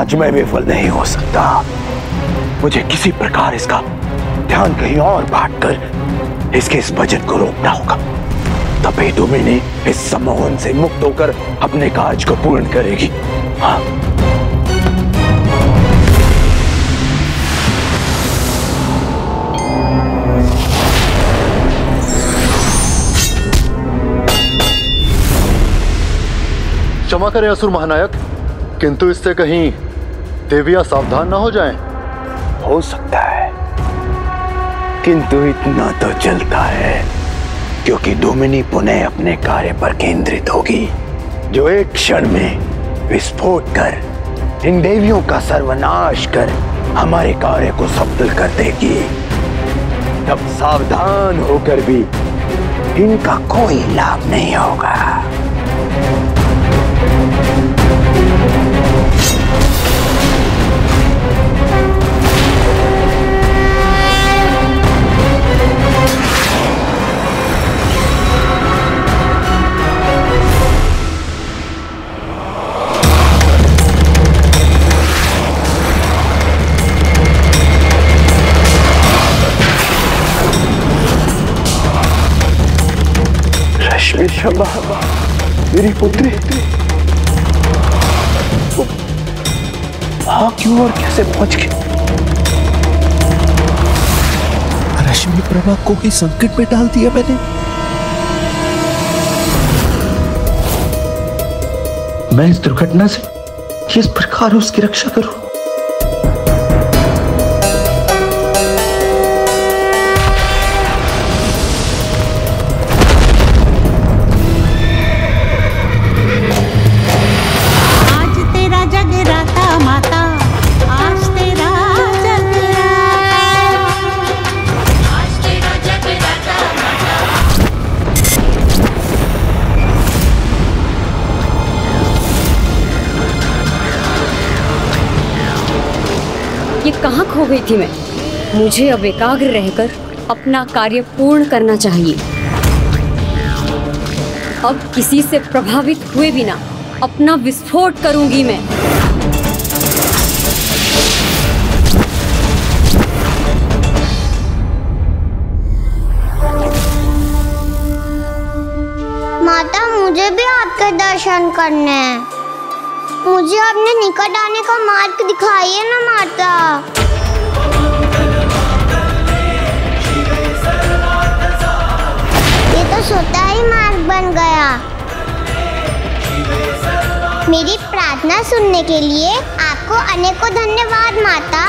आज मैं विफल नहीं हो सकता। मुझे किसी प्रकार इसका ध्यान कहीं और बांटकर इसके इस बजट को रोकना होगा। तभी डोमिनी इस सम्मोहन से मुक्त होकर अपने कार्य को पूर्ण करेगी। हाँ। क्षमा करें असुर महानायक, किंतु इससे कहीं देवियां सावधान ना हो जाएं। हो सकता है, किंतु इतना तो चलता है, क्योंकि डोमिनी पुनः अपने कार्य पर केंद्रित होगी, जो एक क्षण में विस्फोट कर इन देवियों का सर्वनाश कर हमारे कार्य को सफल कर देगी। तब सावधान होकर भी इनका कोई लाभ नहीं होगा। रश्मि मेरी पुत्री वहां क्यों और कैसे पहुंच गई? रश्मि प्रभा को ही संकट में डाल दिया मैंने। मैं इस दुर्घटना से किस प्रकार उसकी रक्षा करूं? ये कहाँ खो गई थी मैं? मुझे अब एकाग्र रहकर अपना कार्य पूर्ण करना चाहिए। अब किसी से प्रभावित हुए बिना अपना विस्फोट करूंगी मैं। माता, मुझे भी आपके दर्शन करने हैं। मुझे अपने निकट आने का मार्ग दिखाइए ना माता। ये तो स्वतः ही मार्ग बन गया। मेरी प्रार्थना सुनने के लिए आपको अनेकों धन्यवाद माता।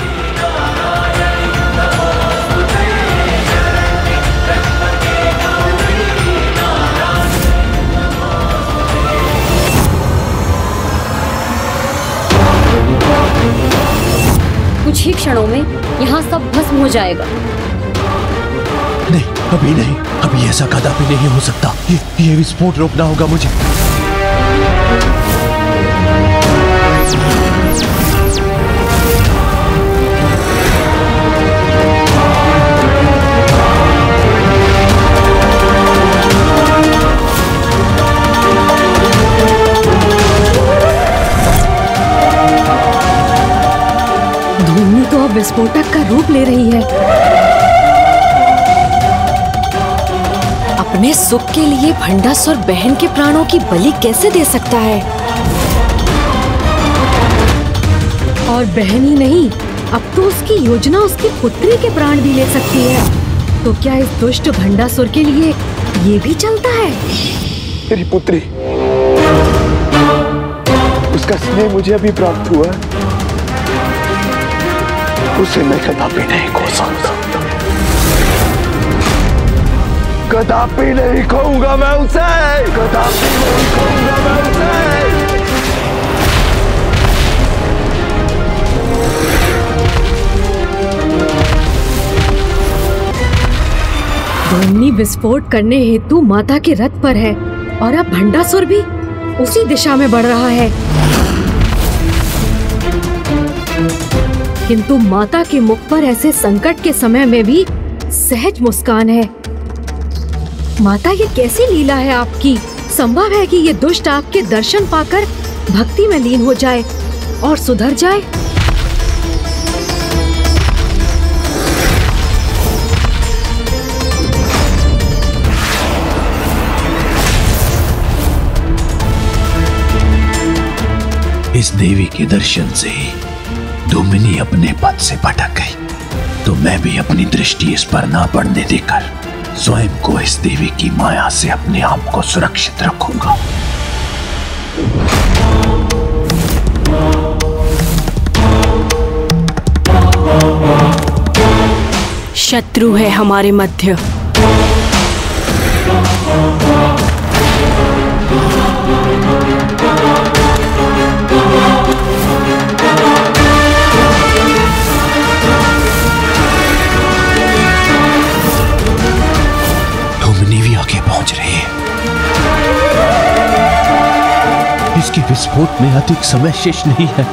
कुछ ही क्षणों में यहाँ सब भस्म हो जाएगा। नहीं, अभी नहीं, अभी ऐसा कदापि नहीं हो सकता। ये विस्फोट रोकना होगा मुझे। धूमनी तो अब विस्फोटक का रूप ले रही है। अपने सुख के लिए भंडासुर बहन के प्राणों की बलि कैसे दे सकता है? और बहन ही नहीं, अब तो उसकी योजना उसकी पुत्री के प्राण भी ले सकती है। तो क्या इस दुष्ट भंडासुर के लिए ये भी चलता है? मेरी पुत्री, उसका स्नेह मुझे अभी प्राप्त हुआ, उसे मैं कदापि नहीं खो सकता। कदापि नहीं खोऊंगा मैं उसे, कदापि नहीं खोऊंगा मैं उसे। धूमनी विस्फोट करने हेतु माता के रथ पर है और अब भंडासुर भी उसी दिशा में बढ़ रहा है। किंतु माता के मुख पर ऐसे संकट के समय में भी सहज मुस्कान है। माता, ये कैसी लीला है आपकी? संभव है कि ये दुष्ट आपके दर्शन पाकर भक्ति में लीन हो जाए और सुधर जाए। इस देवी के दर्शन से ही धूमिनी अपने पद से भटक गई, तो मैं भी अपनी दृष्टि इस पर ना पड़ने देकर स्वयं को इस देवी की माया से अपने आप को सुरक्षित रखूंगा। शत्रु है हमारे मध्य। धूमिनी भी आगे पहुंच रही है। इसके विस्फोट में अधिक समय शेष नहीं है।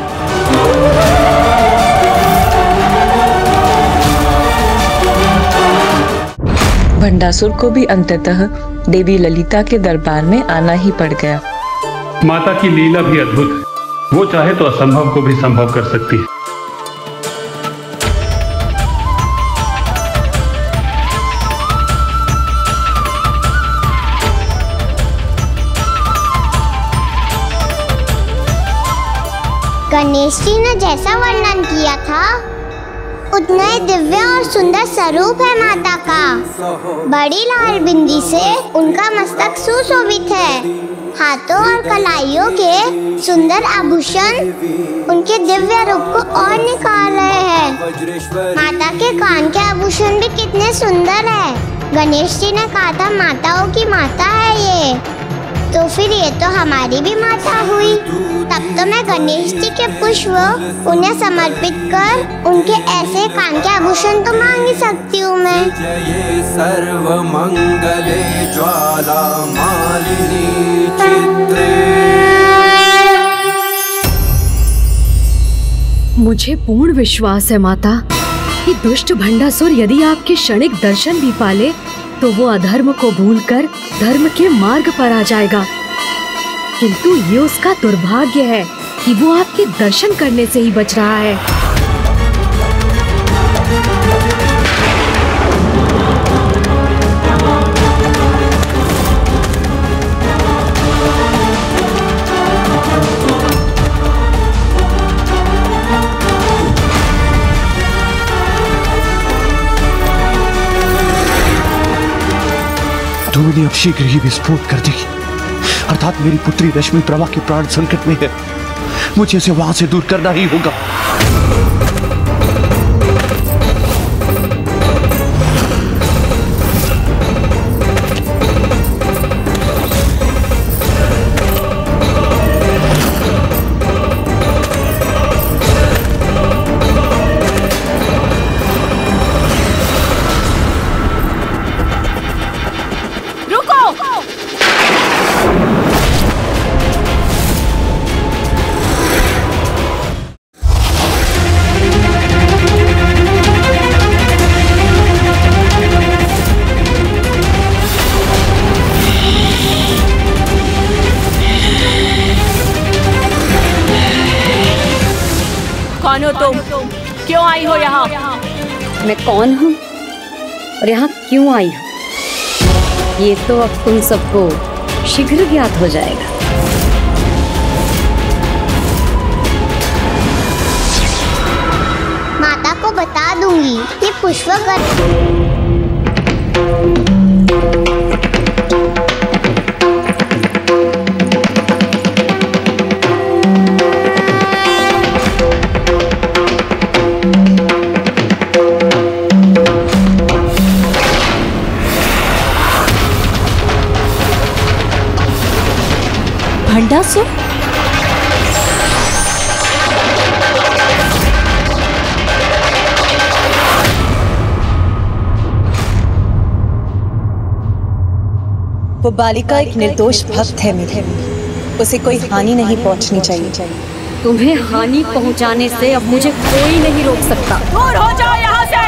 भंडासुर को भी अंततः देवी ललिता के दरबार में आना ही पड़ गया। माता की लीला भी अद्भुत है। वो चाहे तो असंभव को भी संभव कर सकती है। गणेश जी ने जैसा वर्णन किया था उतना ही दिव्य और सुंदर स्वरूप है माता का। बड़ी लाल बिंदी से उनका मस्तक सुशोभित है। हाथों और कलाइयों के सुंदर आभूषण उनके दिव्य रूप को और निखार रहे हैं। माता के कान के आभूषण भी कितने सुंदर है। गणेश जी ने कहा था माताओं की माता है ये, तो फिर ये तो हमारी भी माता हुई। तब तो मैं गणेश जी के पुष्प उन्हें समर्पित कर उनके ऐसे कान के आभूषण तो मांग ही सकती हूँ मैं। जय सर्व मंगले ज्वाला मालिनी चित्रे। मुझे पूर्ण विश्वास है माता कि दुष्ट भंडासुर यदि आपके क्षणिक दर्शन भी पाले तो वो अधर्म को भूलकर धर्म के मार्ग पर आ जाएगा। किंतु ये उसका दुर्भाग्य है कि वो आपके दर्शन करने से ही बच रहा है। धूमिनी अब शीघ्र ही विस्फोट कर देगी, अर्थात मेरी पुत्री रश्मि प्रभा के प्राण संकट में है। मुझे इसे वहां से दूर करना ही होगा। कौन हो तुम? क्यों आई हो यहाँ? मैं कौन हूँ और यहाँ क्यों आई हूँ ये तो अब तुम सबको शीघ्र ज्ञात हो जाएगा। माता को बता दूंगी ये पुष्प भंडासुर? वो बालिका एक निर्दोष भक्त है मेरे, उसे कोई हानि नहीं पहुंचनी चाहिए। तुम्हें हानि पहुंचाने से अब मुझे कोई नहीं रोक सकता। दूर हो जाओ यहाँ से।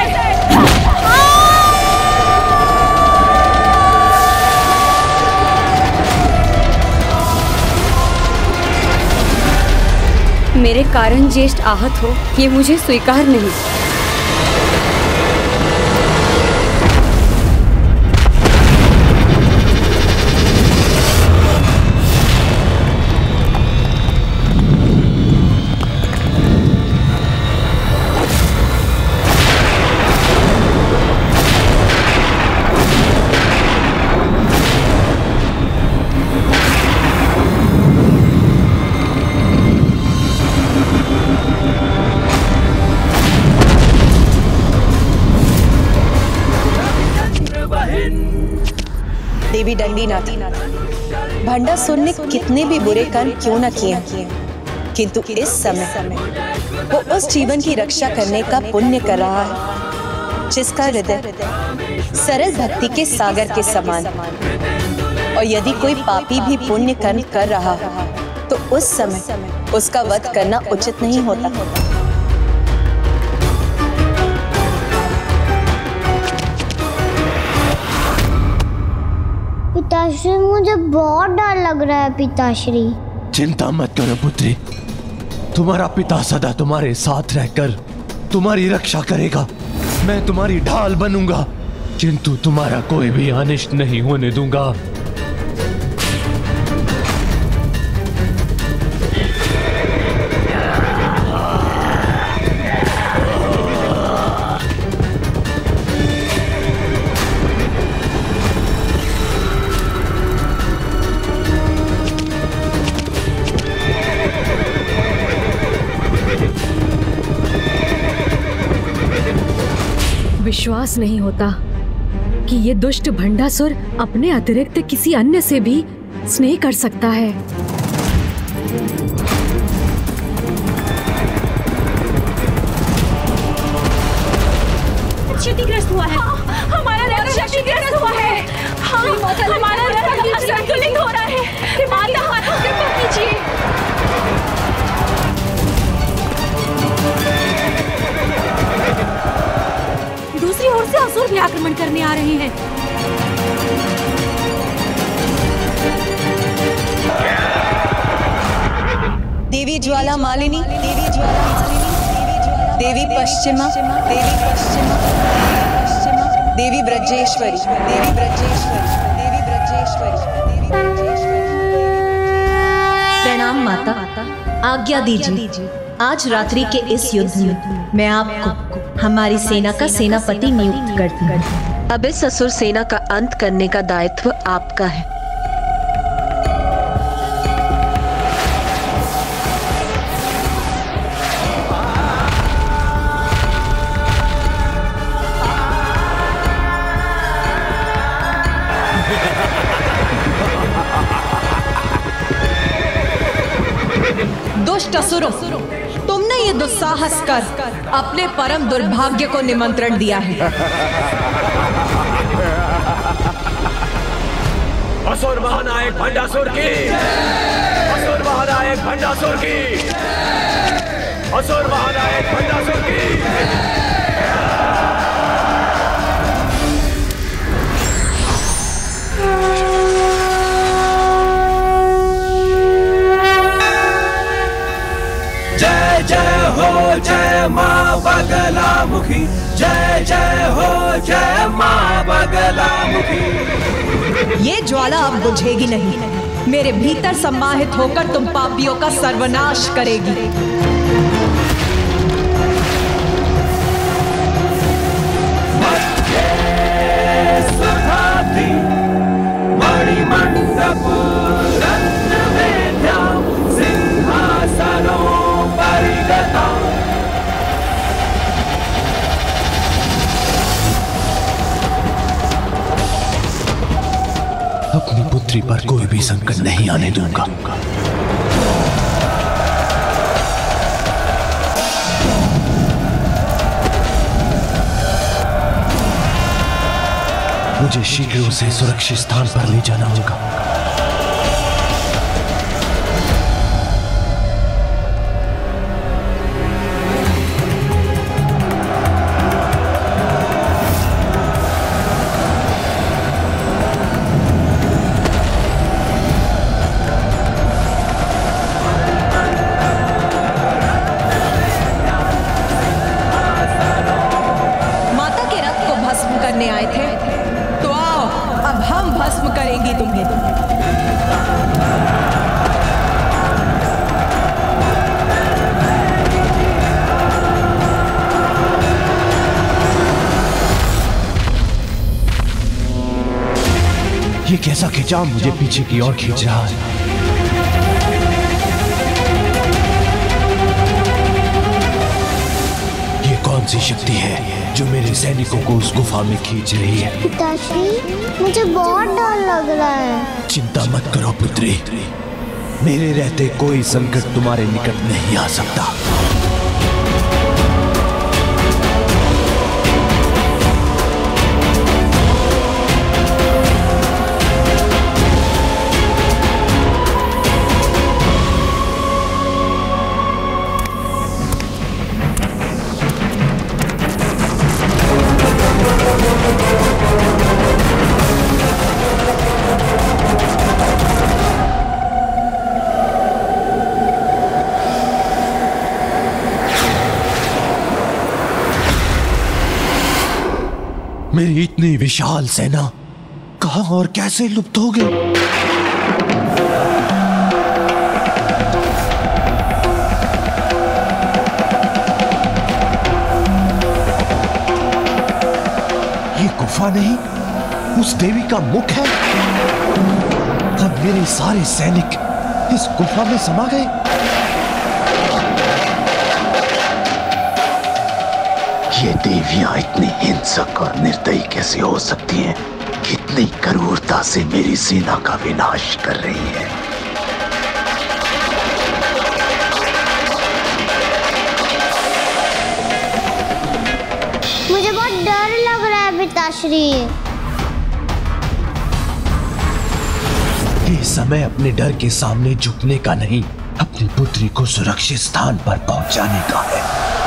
मेरे कारण ज्येष्ठ आहत हो ये मुझे स्वीकार नहीं। देवी दंडीनाथ, भंडासुर ने कितने भी बुरे कर्म क्यों न किए, किंतु इस समय वो उस जीवन की रक्षा करने का पुण्य कर रहा है जिसका हृदय सरल भक्ति के सागर के समान। और यदि कोई पापी भी पुण्य कर्म कर रहा है तो उस समय उसका वध करना उचित नहीं होता। पिताश्री, मुझे बहुत डर लग रहा है पिताश्री। चिंता मत करो पुत्री, तुम्हारा पिता सदा तुम्हारे साथ रहकर तुम्हारी रक्षा करेगा। मैं तुम्हारी ढाल बनूंगा, किंतु तुम्हारा कोई भी अनिष्ट नहीं होने दूंगा। विश्वास नहीं होता कि ये दुष्ट भंडासुर अपने अतिरिक्त किसी अन्य से भी स्नेह कर सकता है। क्षतिग्रस्त हुआ है, हमारा रथ क्षतिग्रस्त हुआ है, हमारा रथ असंतुलित हो रहा है। माता, कृपा कीजिए। दूसरी ओर से असुर भी आक्रमण करने आ रहे हैं। देवी ज्वाला मालिनी, देवी ज्वाला मालिनी, देवी पश्चिमा, देवी पश्चिमा, देवी ब्रजेश्वरी, देवी ब्रजेश्वरी, देवी ब्रजेश्वरी, देवी ब्रजेश्वरी। प्रणाम माता, आज्ञा दीजिए। आज रात्रि के इस युद्ध में मैं आपको हमारी सेना का सेनापति नियुक्त करती हूँ। अब इस असुर सेना का अंत करने का दायित्व आपका है। दुष्ट असुरों, तुमने ये दुस्साहस कर अपने परम दुर्भाग्य को निमंत्रण दिया है। असुर महानायक भंडासुर की, असुर महानायक भंडासुर की, असुर महानायक भंडासुर की। जय जय हो जय माँ बगलामुखी, जय जय हो जय माँ बगलामुखी। ये ज्वाला अब बुझेगी नहीं, मेरे भीतर समाहित होकर तुम पापियों का सर्वनाश करेगी। मणिमंडप रत्न वेद्या सिंहासनो परिगता। अपनी पुत्री पर कोई भी संकट नहीं आने दूंगा। मुझे शीघ्र उसे सुरक्षित स्थान पर ले जाना होगा। आए थे, तो आओ अब हम भस्म करेंगे तुम्हें। ये कैसा खिंचाव मुझे पीछे की ओर खींच रहा है? ये कौन सी शक्ति है जो मेरे सैनिकों को उस गुफा में खींच रही है? पिताश्री, मुझे बहुत डर लग रहा है। चिंता मत करो पुत्री, मेरे रहते कोई संकट तुम्हारे निकट नहीं आ सकता। मेरी इतनी विशाल सेना कहां और कैसे लुप्त हो गई? ये गुफा नहीं, उस देवी का मुख है और मेरे सारे सैनिक इस गुफा में समा गए। ये देवियां इतनी हिंसक और निर्दयी कैसे हो सकती हैं? कितनी क्रूरता से मेरी सेना का विनाश कर रही है। मुझे बहुत डर लग रहा है पिताश्री। ये समय अपने डर के सामने झुकने का नहीं, अपनी पुत्री को सुरक्षित स्थान पर पहुंचाने का है।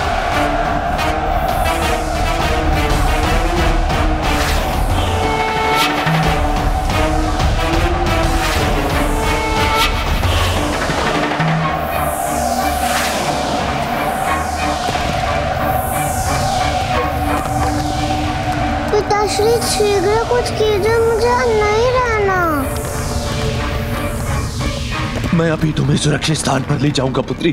पिताश्री, शीघ्र कुछ कीजिए, मुझे नहीं रहना। मैं अभी तुम्हें सुरक्षित स्थान पर ले जाऊंगा पुत्री।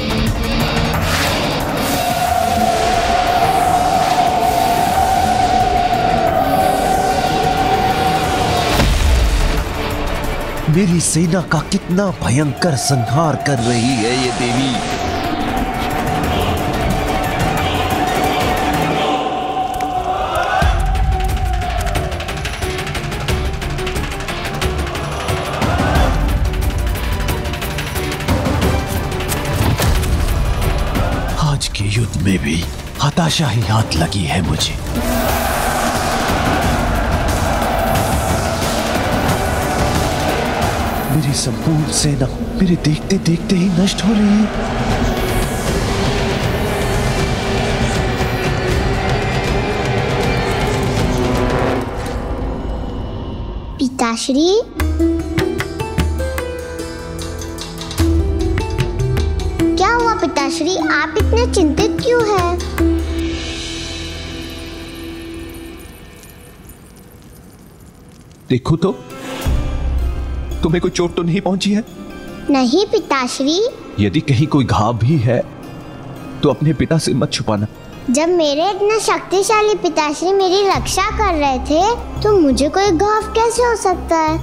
मेरी सेना का कितना भयंकर संहार कर रही है ये देवी। आज के युद्ध में भी हताशा ही हाथ लगी है मुझे। मेरी संपूर्ण सेना मेरे देखते देखते ही नष्ट हो रही है। पिताश्री, क्या हुआ पिताश्री? आप इतने चिंतित क्यों हैं? देखो तो, तुम्हें कोई चोट तो नहीं पहुंची है? नहीं पिताश्री। यदि कहीं कोई घाव भी है तो अपने पिता से मत छुपाना। जब मेरे इतने शक्तिशाली पिताश्री मेरी रक्षा कर रहे थे तो मुझे कोई घाव कैसे हो सकता है?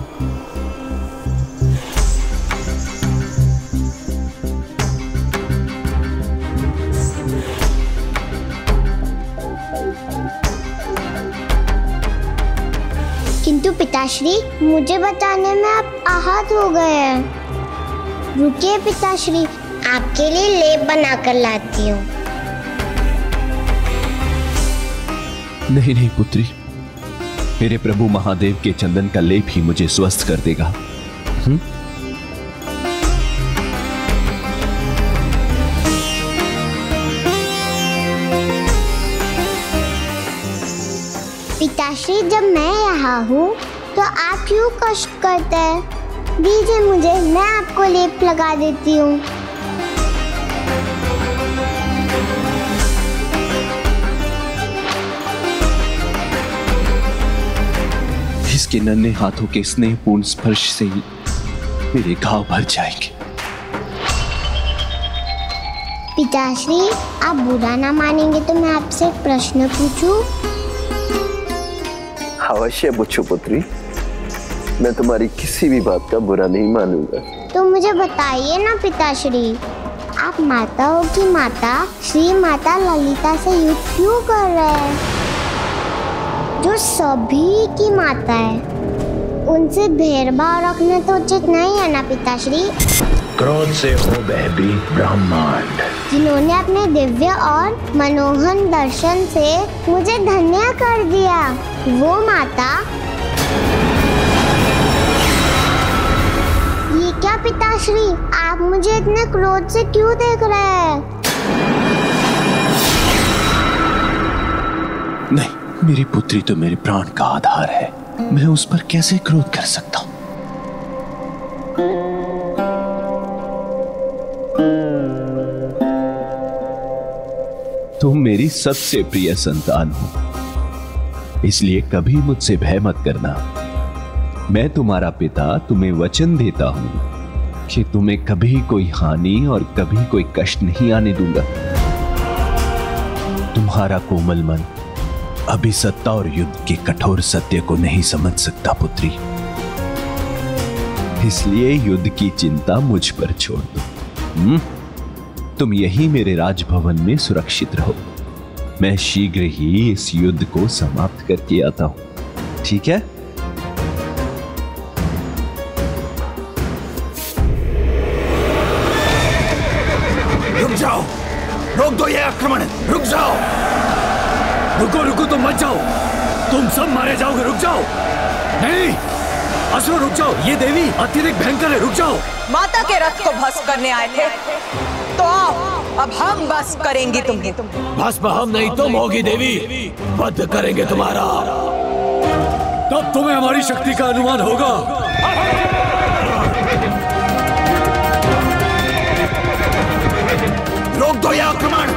किंतु पिताश्री, मुझे बचाने में आप आहत हो गए हैं। रुकिए पिताश्री, आपके लिए लेप बनाकर लाती हूँ। नहीं नहीं पुत्री, मेरे प्रभु महादेव के चंदन का लेप ही मुझे स्वस्थ कर देगा। पिताश्री, जब मैं यहाँ हूँ तो आप क्यों कष्ट करते हैं? दीजिए मुझे, मैं आपको लेप लगा देती हूँ। जिसके नन्हे हाथों के स्नेहपूर्ण स्पर्श से ही मेरे घाव भर जाएंगे। पिताश्री, आप बुरा ना मानेंगे तो मैं आपसे एक प्रश्न पूछूं? अवश्य पूछो पुत्री, मैं तुम्हारी किसी भी बात का बुरा नहीं मानूंगा। तो मुझे बताइए ना पिताश्री, आप माताओं की माता श्री माता ललिता से युद्ध क्यों कर रहे हैं, जो सभी की माता है? उनसे भेदभाव रखना तो उचित नहीं है ना पिताश्री। क्रोध से हो भयभीत ब्रह्मांड, जिन्होंने अपने दिव्य और मनोहर दर्शन से मुझे धन्य कर दिया, वो माता। ये क्या पिताश्री, आप मुझे इतने क्रोध से क्यों देख रहे हैं? नहीं, मेरी पुत्री तो मेरे प्राण का आधार है, मैं उस पर कैसे क्रोध कर सकता हूं? तुम मेरी सबसे प्रिय संतान हो, इसलिए कभी मुझसे भय मत करना। मैं तुम्हारा पिता तुम्हें वचन देता हूं कि तुम्हें कभी कोई हानि और कभी कोई कष्ट नहीं आने दूंगा। तुम्हारा कोमल मन अभी सत्ता और युद्ध के कठोर सत्य को नहीं समझ सकता पुत्री, इसलिए युद्ध की चिंता मुझ पर छोड़ दो। तुम यही मेरे राजभवन में सुरक्षित रहो, मैं शीघ्र ही इस युद्ध को समाप्त करके आता हूं, ठीक है? रुक जाओ, रोक दो ये आक्रमण, रुक जाओ। रुको रुको, तुम मत जाओ, तुम सब मारे जाओगे, रुक जाओ। नहीं असुर, रुक जाओ, ये देवी अत्यधिक भयंकर है, रुक जाओ। माता के रथ को भस्म करने आए थे, तो आओ, अब हम भस्म करेंगे तुम्हें। भस्म हम नहीं, तुम होगी देवी, वध करेंगे तुम्हारा, तब तुम्हें हमारी शक्ति का अनुमान होगा। रोक दो यह आक्रमण।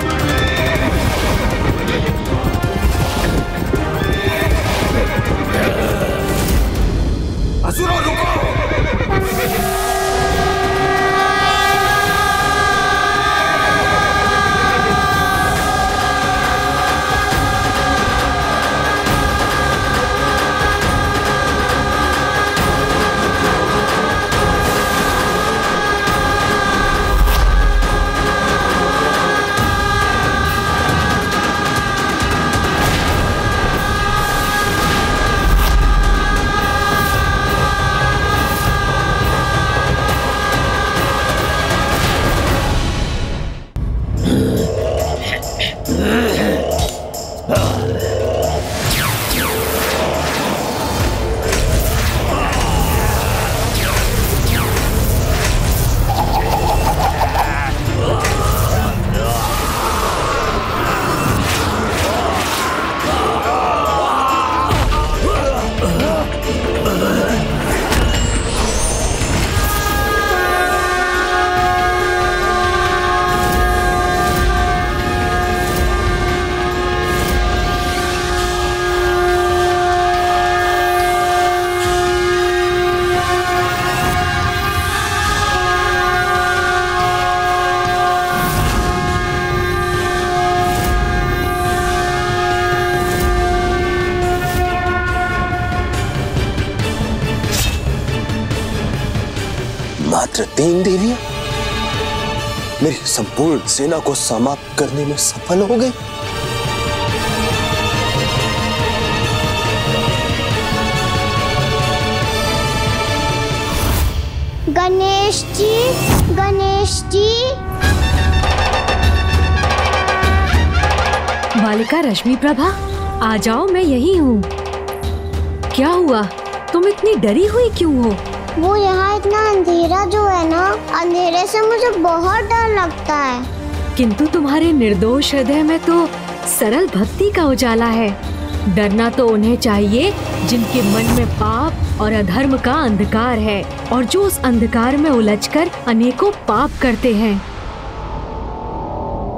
असुरों रुको। मात्र 3 देवियां मेरी संपूर्ण सेना को समाप्त करने में सफल हो गई। गणेश जी, गणेश जी। बालिका रश्मि प्रभा, आ जाओ, मैं यही हूँ। क्या हुआ, तुम इतनी डरी हुई क्यों हो? वो यहाँ इतना अंधेरा जो है ना, अंधेरे से मुझे बहुत डर लगता है। किंतु तुम्हारे निर्दोष हृदय में तो सरल भक्ति का उजाला है। डरना तो उन्हें चाहिए जिनके मन में पाप और अधर्म का अंधकार है और जो उस अंधकार में उलझकर अनेकों पाप करते हैं।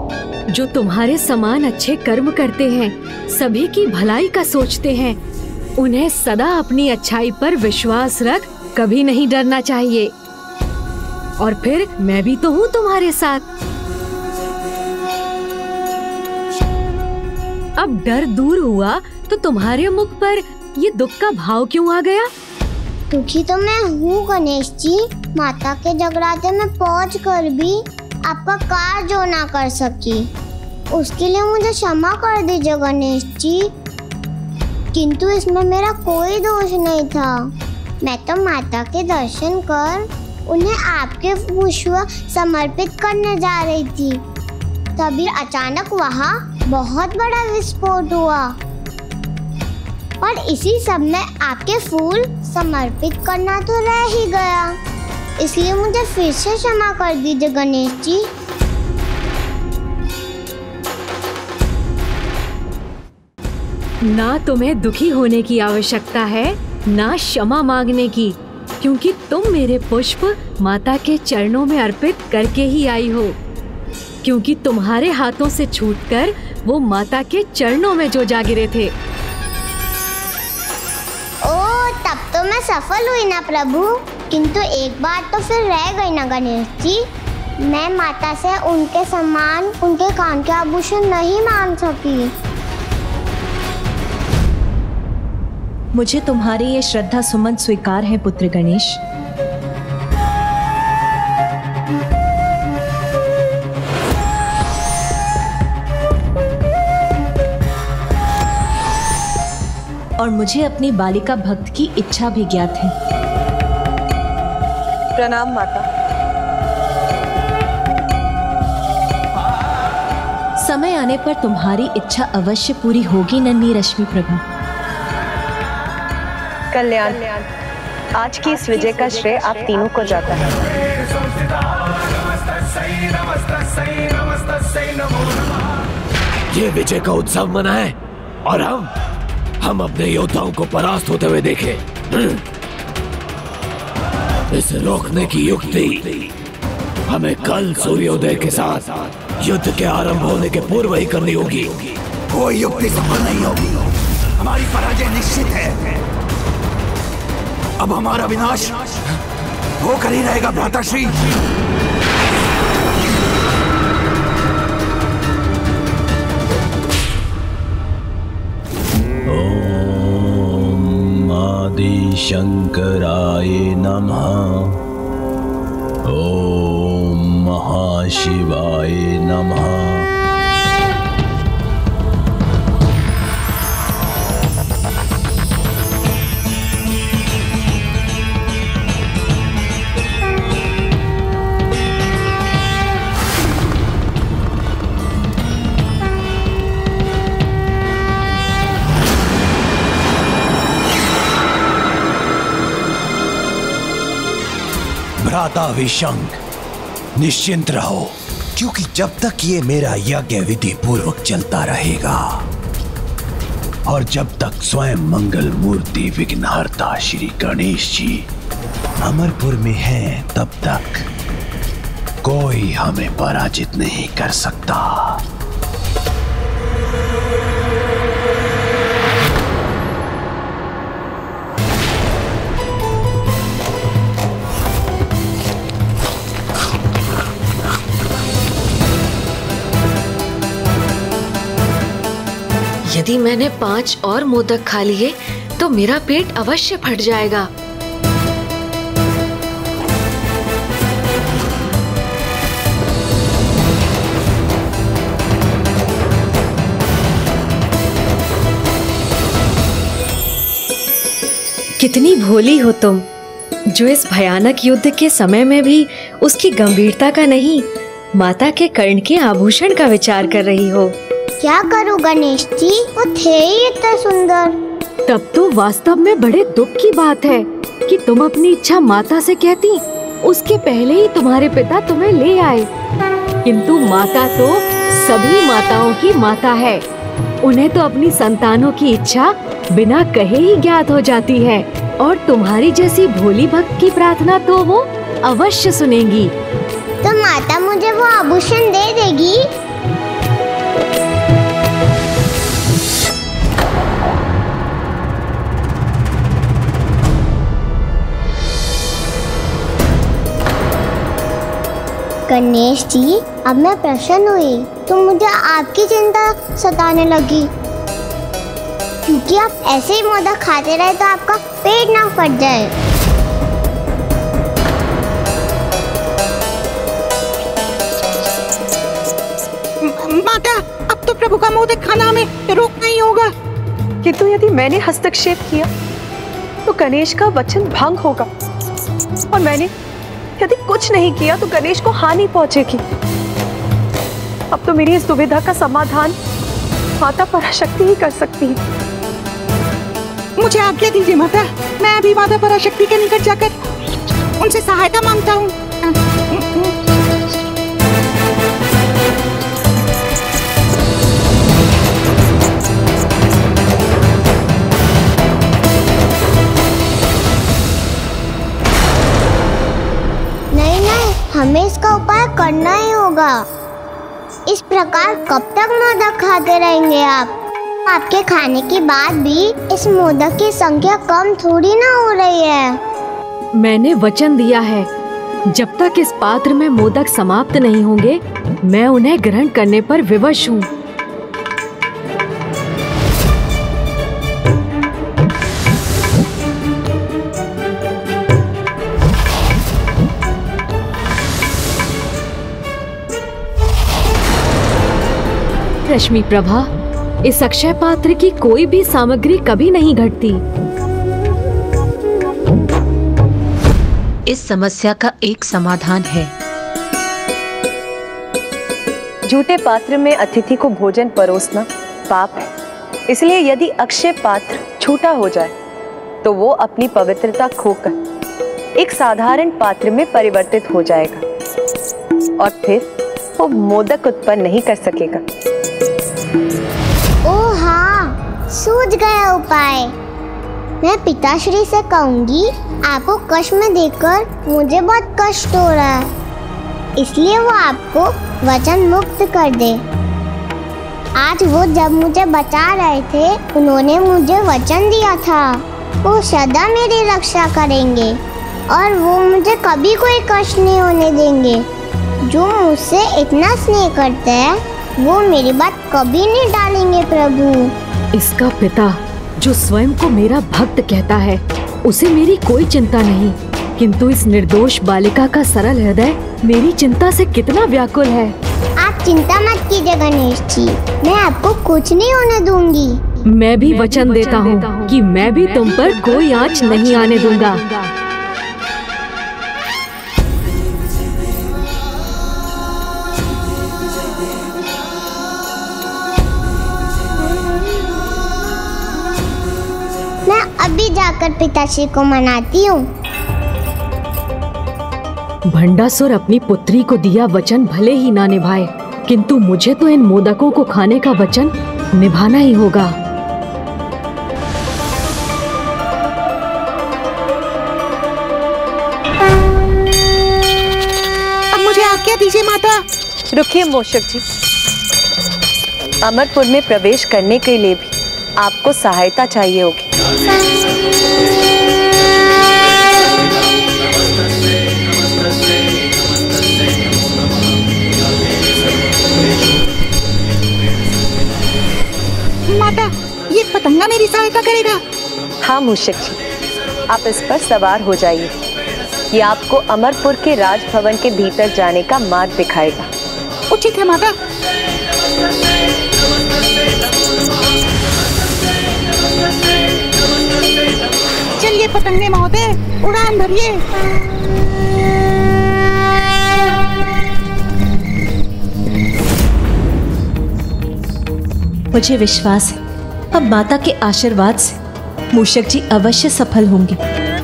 जो तुम्हारे समान अच्छे कर्म करते हैं, सभी की भलाई का सोचते हैं, उन्हें सदा अपनी अच्छाई पर विश्वास रख, कभी नहीं डरना चाहिए। और फिर मैं भी तो हूँ तुम्हारे साथ। अब डर दूर हुआ तो तुम्हारे मुख पर ये दुख का भाव क्यों आ गया? दुखी तो मैं हूँ गणेश जी। माता के जगराते में पहुँच कर भी आपका कार्य जो ना कर सकी, उसके लिए मुझे क्षमा कर दीजिए गणेश जी। किंतु इसमें मेरा कोई दोष नहीं था। मैं तो माता के दर्शन कर उन्हें आपके पुष्प समर्पित करने जा रही थी। तभी अचानक वहाँ बहुत बड़ा विस्फोट हुआ और इसी सब में आपके फूल समर्पित करना तो रह ही गया। इसलिए मुझे फिर से क्षमा कर दीजिए गणेश जी। ना तुम्हें दुखी होने की आवश्यकता है, ना क्षमा मांगने की, क्योंकि तुम मेरे पुष्प माता के चरणों में अर्पित करके ही आई हो। क्योंकि तुम्हारे हाथों से छूटकर वो माता के चरणों में जो जा गिरे थे। ओ, तब तो मैं सफल हुई ना प्रभु। किंतु एक बात तो फिर रह गई ना गणेश जी। मैं माता से उनके सम्मान, उनके कान के आभूषण नहीं मांग सकी। मुझे तुम्हारे ये श्रद्धा सुमन स्वीकार है पुत्र गणेश। और मुझे अपनी बालिका भक्त की इच्छा भी ज्ञात है। प्रणाम माता। समय आने पर तुम्हारी इच्छा अवश्य पूरी होगी नन्ही रश्मि प्रभा। कल्याण, आज की इस विजय का श्रेय आप तीनों को जाता है। ये विजय का उत्सव मनाएं और हम अपने योद्धाओं को परास्त होते हुए देखें। इसे रोकने की युक्ति हमें कल सूर्योदय के साथ युद्ध के आरंभ होने के पूर्व ही करनी होगी। कोई युक्ति सफल नहीं होगी। हमारी पराजय निश्चित है। अब हमारा विनाश होकर ही रहेगा भ्राताश्री। ओम आदि शंकराय नमः। ओम महाशिवाय नमः। भ्राता विशंक, निश्चिंत रहो, क्योंकि जब तक ये मेरा यज्ञ विधि पूर्वक चलता रहेगा और जब तक स्वयं मंगल मूर्ति विघ्नहर्ता श्री गणेश जी अमरपुर में हैं, तब तक कोई हमें पराजित नहीं कर सकता। यदि मैंने 5 और मोदक खा लिए तो मेरा पेट अवश्य फट जाएगा। कितनी भोली हो तुम, जो इस भयानक युद्ध के समय में भी उसकी गंभीरता का नहीं, माता के कर्ण के आभूषण का विचार कर रही हो। क्या करूं गणेश जी, वो थे ही इतने सुंदर। तब तो वास्तव में बड़े दुख की बात है कि तुम अपनी इच्छा माता से कहती, उसके पहले ही तुम्हारे पिता तुम्हें ले आए। किंतु माता तो सभी माताओं की माता है। उन्हें तो अपनी संतानों की इच्छा बिना कहे ही ज्ञात हो जाती है, और तुम्हारी जैसी भोली भक्त की प्रार्थना तो वो अवश्य सुनेंगी। तो माता मुझे वो आभूषण दे देगी? गणेश जी, अब मैं प्रसन्न हुई तो मुझे आपकी चिंता सताने लगी, क्योंकि आप ऐसे ही मोदक खाते रहे तो आपका पेट ना फट जाए। माता, अब तो प्रभु का मोदक खाना हमें रोकना ही होगा। किंतु यदि मैंने हस्तक्षेप किया तो गणेश का वचन भंग होगा, और मैंने यदि कुछ नहीं किया तो गणेश को हानि पहुंचेगी। अब तो मेरी इस दुविधा का समाधान माता पराशक्ति ही कर सकती है। मुझे आज्ञा दीजिए माता, मैं अभी माता पराशक्ति के निकट जाकर उनसे सहायता मांगता हूँ। हमें इसका उपाय करना ही होगा। इस प्रकार कब तक मोदक खाते रहेंगे आप? आपके खाने के बाद भी इस मोदक की संख्या कम थोड़ी ना हो रही है। मैंने वचन दिया है, जब तक इस पात्र में मोदक समाप्त नहीं होंगे मैं उन्हें ग्रहण करने पर विवश हूँ। रश्मि प्रभा, इस अक्षय पात्र की कोई भी सामग्री कभी नहीं घटती। इस समस्या का एक समाधान है। झूठे पात्र में अतिथि को भोजन परोसना पाप है, इसलिए यदि अक्षय पात्र झूठा हो जाए तो वो अपनी पवित्रता खोकर एक साधारण पात्र में परिवर्तित हो जाएगा और फिर वो मोदक उत्पन्न नहीं कर सकेगा। ओह हाँ, सूझ गया उपाय। मैं पिताश्री से कहूंगी आपको कष्ट में देखकर मुझे बहुत कष्ट हो रहा है, इसलिए वो आपको वचन मुक्त कर दे। आज वो जब मुझे बचा रहे थे उन्होंने मुझे वचन दिया था वो सदा मेरी रक्षा करेंगे और वो मुझे कभी कोई कष्ट नहीं होने देंगे। जो मुझसे इतना स्नेह करते हैं वो मेरी बात कभी नहीं टालेंगे प्रभु। इसका पिता जो स्वयं को मेरा भक्त कहता है उसे मेरी कोई चिंता नहीं, किंतु इस निर्दोष बालिका का सरल हृदय मेरी चिंता से कितना व्याकुल है। आप चिंता मत कीजिए गणेश जी, मैं आपको कुछ नहीं होने दूंगी। मैं भी वचन देता हूँ कि मैं भी तुम पर कोई आँच नहीं आने दूंगा। मैं अभी जाकर पिताश्री को मनाती हूँ। भंडासुर अपनी पुत्री को दिया वचन भले ही ना निभाए, किंतु मुझे तो इन मोदकों को खाने का वचन निभाना ही होगा। अब मुझे आज्ञा दीजिए माता। रुकिए मोषक जी, अमरपुर में प्रवेश करने के लिए भी आपको सहायता चाहिए होगी। माता, ये पतंगा मेरी सहायता करेगा? हाँ मूषक जी, आप इस पर सवार हो जाइए। ये आपको अमरपुर के राजभवन के भीतर जाने का मार्ग दिखाएगा। उचित है माता। चलिए पतंगे महोदय, उड़ान भरिए। मुझे विश्वास है अब माता के आशीर्वाद से मूषक जी अवश्य सफल होंगे।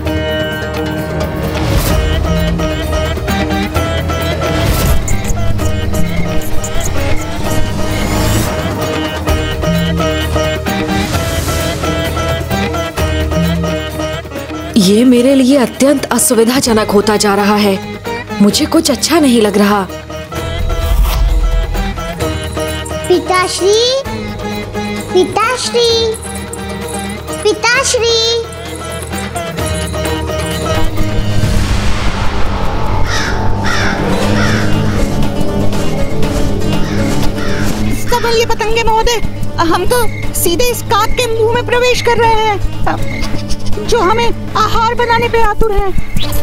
ये मेरे लिए अत्यंत असुविधाजनक होता जा रहा है। मुझे कुछ अच्छा नहीं लग रहा। पिताश्री, पिताश्री, पिताश्री। महोदय, हम तो सीधे इस काक के मुंह में प्रवेश कर रहे हैं, जो हमें आहार बनाने पे आतुर है।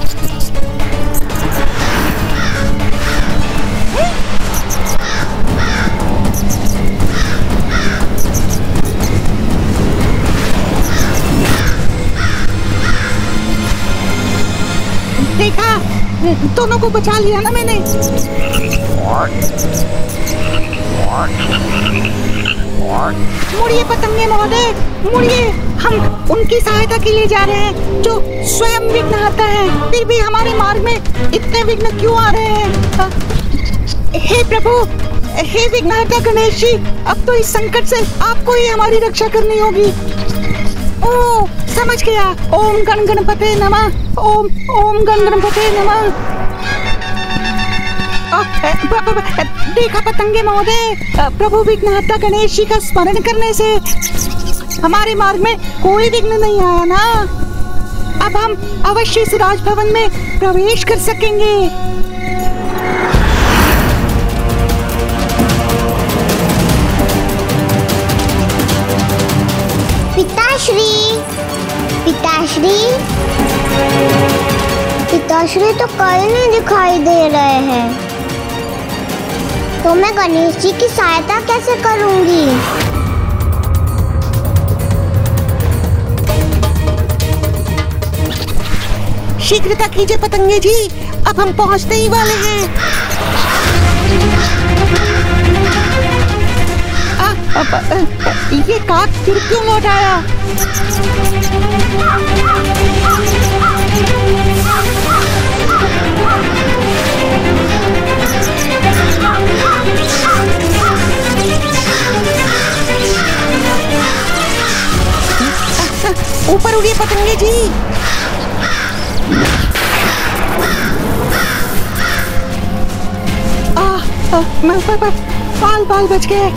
देखा, दोनों को बचा लिया ना मैंने। मुड़िए पतंगे महोदय, मुड़िए। हम उनकी सहायता के लिए जा रहे हैं जो स्वयं विघ्नहर्ता है। फिर भी हमारे मार्ग में इतने विघ्न क्यों आ रहे हैं? हे प्रभु, हे विघ्नहर्ता गणेश जी, अब तो इस संकट से आपको ही हमारी रक्षा करनी होगी। ओ, समझ गया। ओम गण गणपते नमः, ओम गण गणपते नमः। देखा पतंगे महोदय, प्रभु विघ्नहर्ता गणेश जी का स्मरण करने से हमारे मार्ग में कोई विघ्न नहीं आया ना। अब हम अवश्य इस राजभवन में प्रवेश कर सकेंगे। पिताश्री, पिताश्री, पिताश्री तो कहीं नहीं दिखाई दे रहे हैं। तो मैं गणेश जी की सहायता कैसे करूंगी? शीघ्रता कीजिए पतंगे जी, अब हम पहुंचने ही वाले हैं। ये काक फिर क्यों लौट आया? ऊपर उड़िए पतंगे जी। बाल बच गए।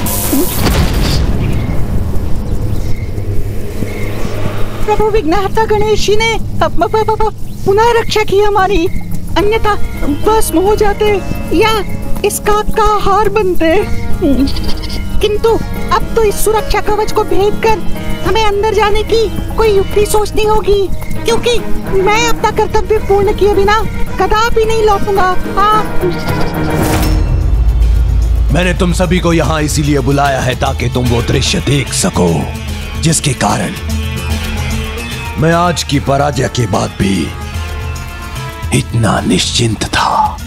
प्रभु विघ्नहर्ता गणेश जी ने पुनः रक्षा की हमारी, अन्यथा भस्म हो जाते या इस काक का आहार बनते। किंतु अब तो इस सुरक्षा कवच को भेद कर हमें अंदर जाने की कोई युक्ति सोचनी होगी, क्योंकि मैं अपना कर्तव्य पूर्ण किए बिना कदापि नहीं लौटूंगा। मैंने तुम सभी को यहाँ इसीलिए बुलाया है ताकि तुम वो दृश्य देख सको जिसके कारण मैं आज की पराजय के बाद भी इतना निश्चिंत था।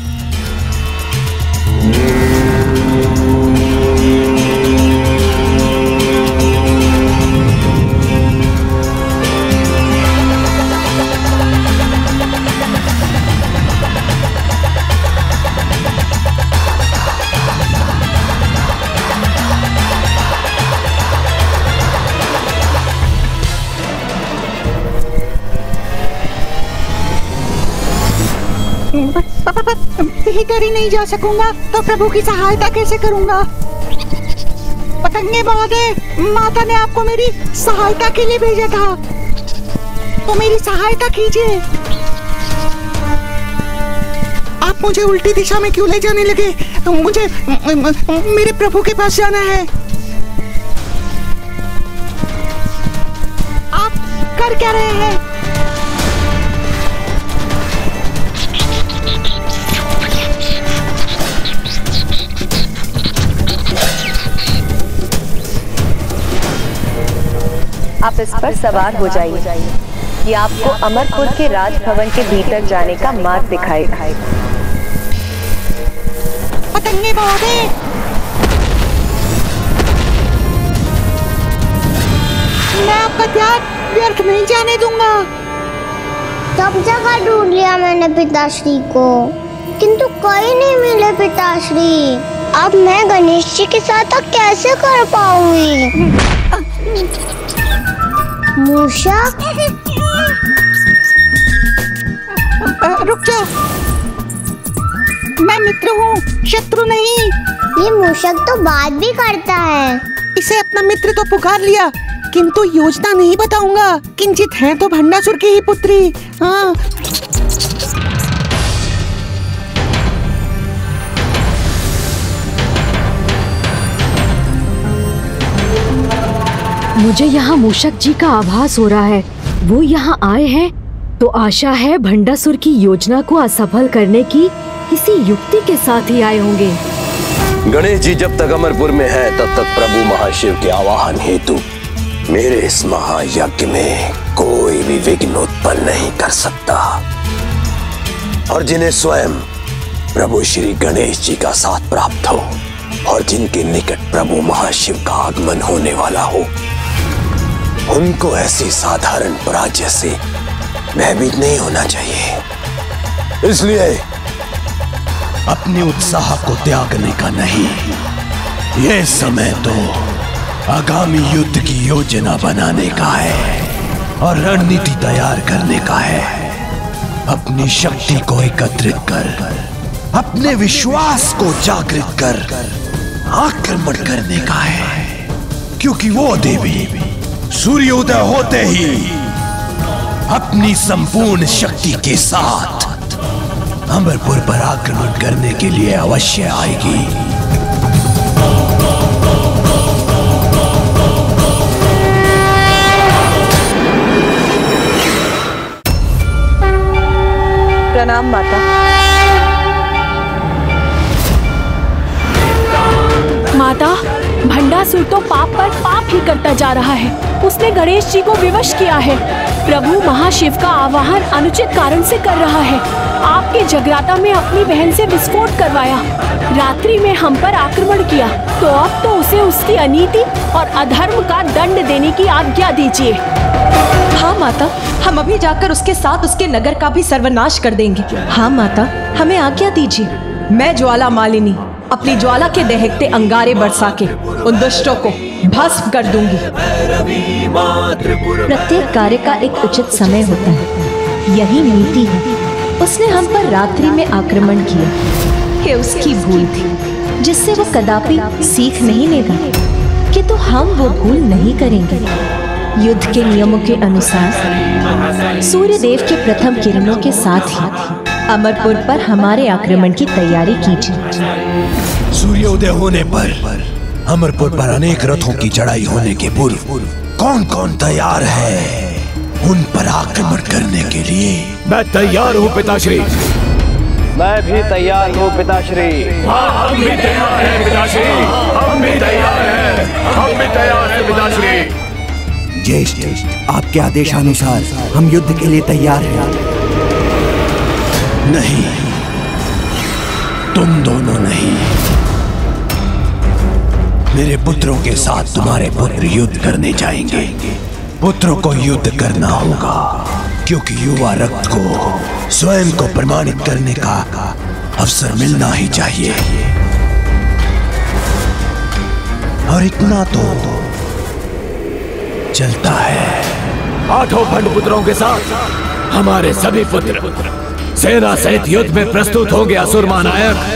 भीतर ही नहीं जा सकूंगा तो प्रभु की सहायता कैसे करूंगा? पतंगे महोदय, माता ने आपको मेरी सहायता के लिए भेजा था, तो मेरी सहायता कीजिए। आप मुझे उल्टी दिशा में क्यों ले जाने लगे? मुझे मेरे प्रभु के पास जाना है। आप कर क्या रहे हैं? आप इस पर सवार हो जाइए। ये आपको अमरपुर के राजभवन के भीतर जाने का मार्ग दिखाएगा। पतंगे महोदय, मैं आपका त्याग व्यर्थ नहीं जाने दूंगा। सब जगह ढूंढ लिया मैंने पिताश्री को, किंतु कहीं नहीं मिले पिताश्री। अब मैं गणेश जी के साथ कैसे कर पाऊंगी? मूषक, रुक जाओ, मैं मित्र हूँ, शत्रु नहीं। ये मूषक तो बात भी करता है। इसे अपना मित्र तो पुकार लिया, किंतु योजना नहीं बताऊंगा। किंचित है तो भंडासुर की ही पुत्री। हाँ, मुझे यहाँ मूषक जी का आभास हो रहा है। वो यहाँ आए हैं तो आशा है भंडासुर की योजना को असफल करने की किसी युक्ति के साथ ही आए होंगे। गणेश जी जब तक अमरपुर में है तब तक प्रभु महाशिव के आवाहन हेतु मेरे इस महायज्ञ में कोई भी विघ्न उत्पन्न नहीं कर सकता। और जिन्हें स्वयं प्रभु श्री गणेश जी का साथ प्राप्त हो और जिनके निकट प्रभु महाशिव का आगमन होने वाला हो, उनको ऐसी साधारण पराजय से भयभीत नहीं होना चाहिए। इसलिए अपने उत्साह को त्यागने का नहीं, यह समय तो आगामी युद्ध की योजना बनाने का है और रणनीति तैयार करने का है। अपनी शक्ति को एकत्रित कर, अपने विश्वास को जागृत कर आक्रमण करने का है, क्योंकि वो देवी सूर्योदय होते ही अपनी संपूर्ण शक्ति के साथ अमरपुर पर आक्रमण करने के लिए अवश्य आएगी। प्रणाम माता। माता, भंडासुर तो पाप पर पाप ही करता जा रहा है। उसने गणेश जी को विवश किया है। प्रभु महाशिव का आवाहन अनुचित कारण से कर रहा है। आपके जगराता में अपनी बहन से विस्फोट करवाया, रात्रि में हम पर आक्रमण किया, तो अब तो उसे उसकी अनीति और अधर्म का दंड देने की आज्ञा दीजिए। हाँ माता, हम अभी जाकर उसके साथ उसके नगर का भी सर्वनाश कर देंगे। हाँ माता, हमें आज्ञा दीजिए। मैं ज्वाला मालिनी अपनी ज्वाला के दहकते अंगारे बरसा के उन दुष्टों को भस्म कर दूंगी। प्रत्येक कार्य का एक उचित समय होता है, यही नीति है। उसने हम पर रात्रि में आक्रमण किया, ये उसकी भूल थी जिससे वो कदापि सीख नहीं लेगा कि तो हम वो भूल नहीं करेंगे। युद्ध के नियमों के अनुसार सूर्य देव के प्रथम किरणों के साथ ही अमरपुर पर हमारे आक्रमण की तैयारी कीजिए। सूर्योदय होने पर अमरपुर पर अनेक रथों की चढ़ाई होने के पूर्व कौन कौन तैयार है उन पर आक्रमण करने के लिए? मैं तैयार हूँ पिताश्री। मैं भी तैयार हूँ पिताश्री। हम भी तैयार हैं पिताश्री। हम भी तैयार हैं। हम भी तैयार हैं पिताश्री। ज्येष्ठ, आपके आदेशानुसार हम युद्ध के लिए तैयार हैं। नहीं, तुम दोनों नहीं। मेरे पुत्रों के साथ तुम्हारे पुत्र युद्ध करने जाएंगे। पुत्रों को युद्ध करना होगा, क्योंकि युवा रक्त को स्वयं को प्रमाणित करने का अवसर मिलना ही चाहिए। और इतना तो चलता है। 8 भंड पुत्रों के साथ हमारे सभी पुत्र सेना सहित युद्ध में प्रस्तुत होंगे। असुर महानायक,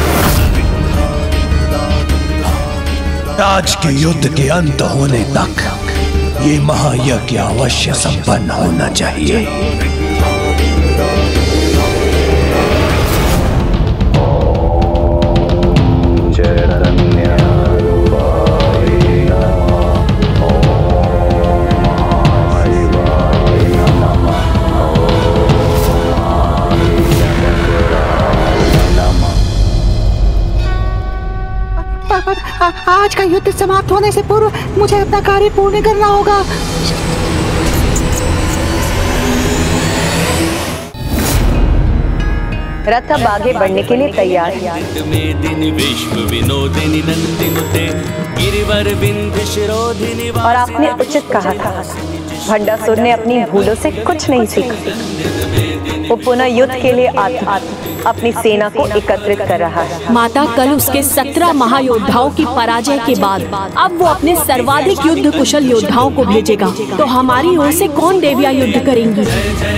आज के युद्ध के अंत होने तक ये महायज्ञ अवश्य संपन्न होना चाहिए। आज का युद्ध समाप्त होने से पूर्व मुझे अपना कार्य पूर्ण करना होगा। रथ अब आगे बढ़ने के लिए तैयार है। और आपने उचित कहा था, भंडासुर ने अपनी भूलों से कुछ नहीं सीखा। वो पुनः युद्ध के लिए अपनी सेना को एकत्रित कर रहा है। माता, कल उसके 17 महायोद्धाओं की पराजय के बाद अब वो अपने सर्वाधिक युद्ध कुशल योद्धाओं को भेजेगा, तो हमारी ओर से कौन देवियां युद्ध करेंगी?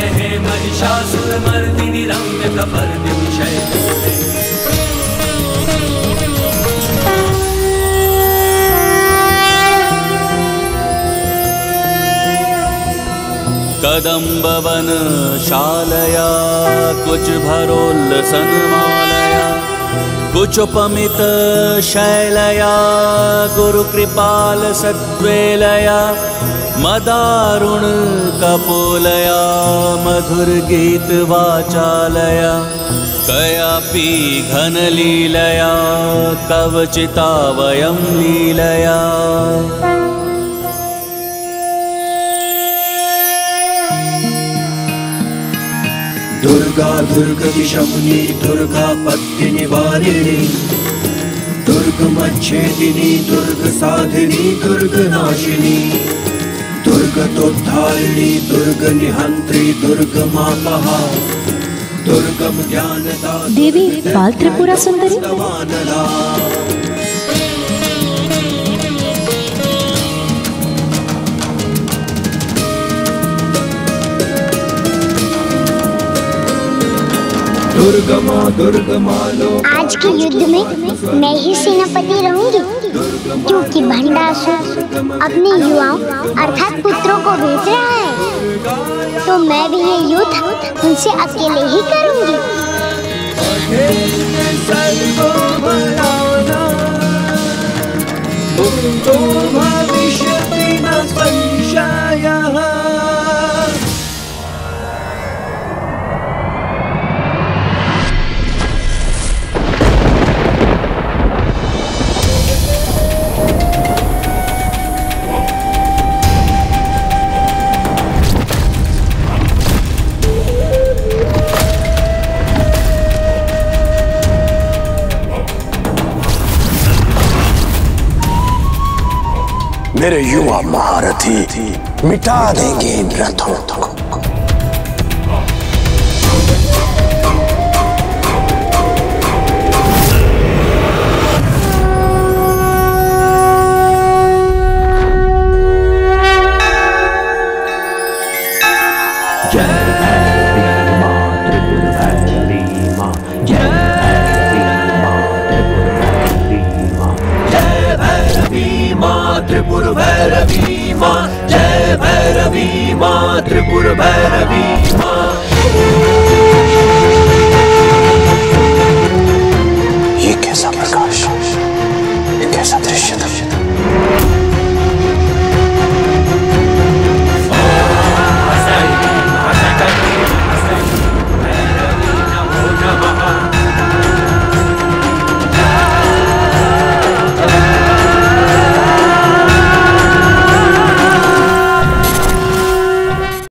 कदम्बवन शालया कुछ भरोल्लसन मालया कुचोपमित शैलया गुरुकृपाल सद्वेलया मदारुण कपोलया मधुर गीत वाचालया कयापि घनलीलया कवचिता वयं लीलया। दुर्गा दुर्गतिशमुनी दुर्गा पत्ति निवारिणी दुर्गमच्छेदिनी दुर्ग साधिनी दुर्ग नाशिनी दुर्गतोद्धारिणी दुर्ग निहंत्री दुर्गमापहा दुर्गम ज्ञानदा देवी बाल त्रिपुरा सुंदरी। दुर्गमा दुर्गमा लो। आज के युद्ध में मैं ही सेनापति रहूंगी, क्योंकि भंडासुर अपने युवाओं अर्थात पुत्रों को भेज रहा है, तो मैं भी ये युद्ध उनसे अकेले ही करूंगी। मेरे युवा महारथी मिटा देंगे इन रथों को। त्रिपुर भैरवी माँ, जय भैरवी माँ, त्रिपुर भैरवी।